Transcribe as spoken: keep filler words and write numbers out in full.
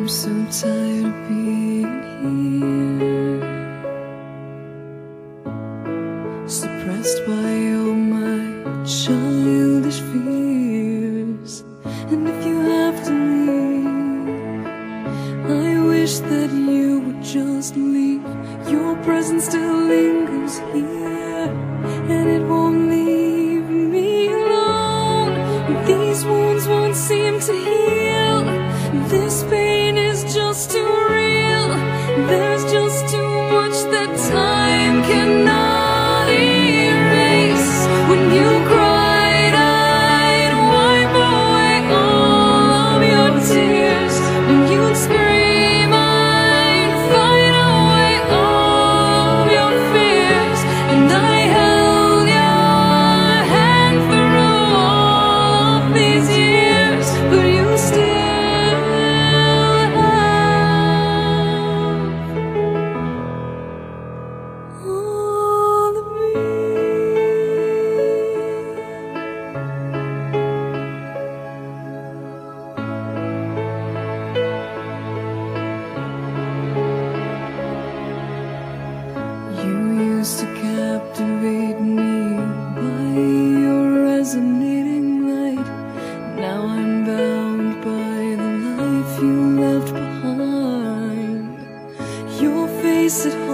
I'm so tired of being here, suppressed by all my childish fears. And if you have to leave, I wish that you would just leave. Your presence still lingers here, and it won't leave me alone. These wounds won't seem to heal. This pain is just too real. There's just too much that time cannot erase. When you cried, I'd wipe away all of your tears. When you'd scream, I'd fight away all of your fears. And I held your hand for all of these years, but you still to captivate me by your resonating light. Now I'm bound by the life you left behind. Your face at